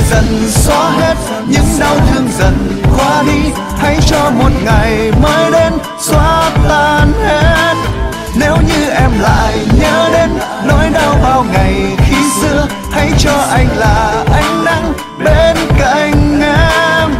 dần xóa hết những đau thương dần qua đi. Hãy cho một ngày mới đến xóa tan hết. Nếu như em lại nhớ đến nỗi đau bao ngày khi xưa, hãy cho anh là ánh nắng bên cạnh em.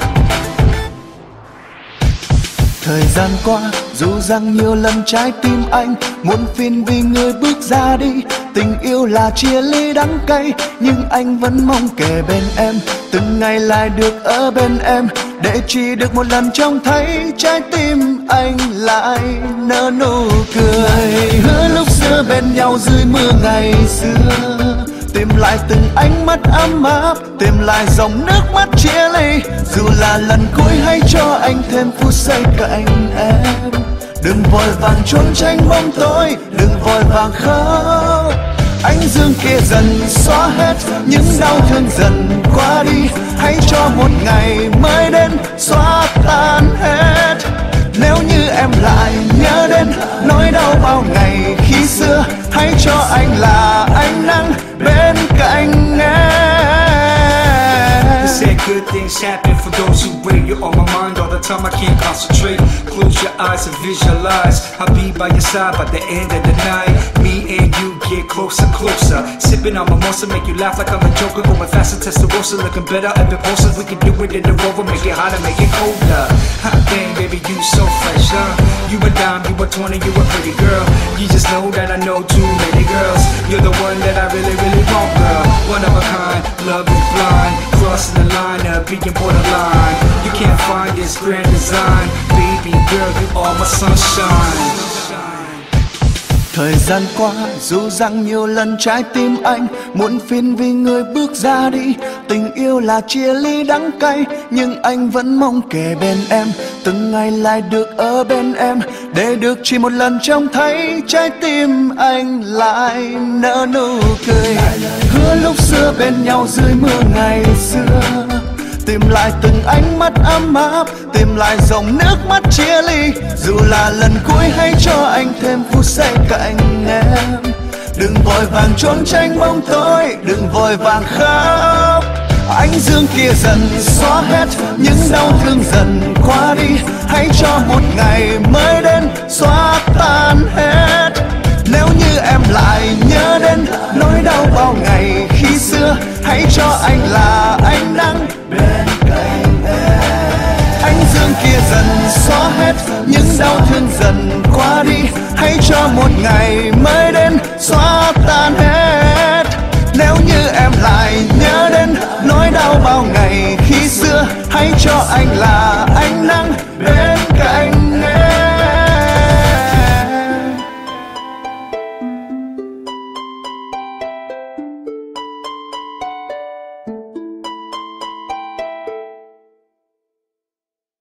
Thời gian qua dù rằng nhiều lần trái tim anh muộn phiền vì người bước ra đi. Tình yêu là chia ly đắng cay, nhưng anh vẫn mong kề bên em, từng ngày lại được ở bên em, để chỉ được một lần trông thấy trái tim anh lại nở nụ cười. Hứa lúc xưa bên nhau dưới mưa ngày xưa, tìm lại từng ánh mắt ấm áp, tìm lại dòng nước mắt chia ly. Dù là lần cuối hãy cho anh thêm phút giây cạnh em. Đừng vội vàng trốn tránh bóng tối, đừng vội vàng khóc. Ánh dương kia dần xóa hết những đau thương dần qua đi. Hãy cho một ngày mới đến xóa tan hết. Nếu như em lại nhớ đến nỗi đau bao ngày khi xưa, hãy cho anh là ánh nắng bên cạnh em. They said good things happen for those who wait. You're on my mind all the time, I can't concentrate. Close your eyes and visualize I'll be by your side by the end of the night. Me and you get closer, closer. Sipping on mimosa, make you laugh like I'm a joker. Going faster, Testarossa, looking better up in Bosa. We can do it in the Rover, make it hotter, make it colder. Hot dang, baby, you so fresh, huh? You a dime, you a 20, you a pretty girl. You just know that I know too many girls. You're the one that I really, really want, girl. One of a kind, love is blind. Crossing the line of being borderline. You can't find this grand design. Baby girl, you are my sunshine. Thời gian qua dù rằng nhiều lần trái tim anh muộn phiền vì người bước ra đi. Tình yêu là chia ly đắng cay, nhưng anh vẫn mong kề bên em, từng ngày lại được ở bên em, để được chỉ một lần trông thấy trái tim anh lại nở nụ cười. Hứa lúc xưa bên nhau dưới mưa ngày xưa, tìm lại từng ánh mắt ấm áp, tìm lại dòng nước mắt chia ly. Dù là lần cuối hãy cho anh thêm phút giây cạnh em. Đừng vội vàng trốn tránh bóng tối, đừng vội vàng khóc. Ánh dương kia dần xóa hết những đau thương dần qua đi. Hãy cho một ngày mới đến xóa tan hết. Nếu như em lại nhớ đến nỗi đau bao ngày khi xưa, hãy cho anh là ánh nắng bên cạnh em. Ánh dương kia dần xóa hết những đau thương dần qua đi. Hãy cho một ngày mới đến xóa tan hết. Nếu như em lại